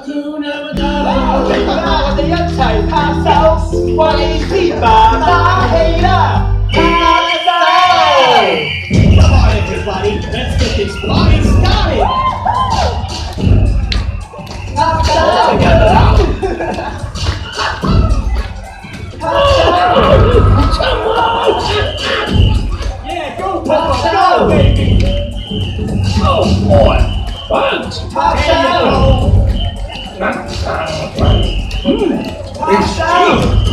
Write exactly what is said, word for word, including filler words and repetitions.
我哋一齊拍手，為之爸打氣啦！拍手 ！Come on, everybody, let's get this party started. 拍手！Yeah, go, Papa, go, baby! Oh boy, bugs! 拍手！ Mm, it's cheap.